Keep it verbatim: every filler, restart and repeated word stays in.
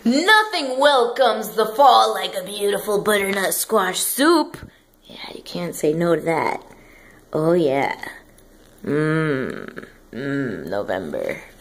Nothing welcomes the fall like a beautiful butternut squash soup. Yeah, you can't say no to that. Oh yeah. Mmm. Mmm, November.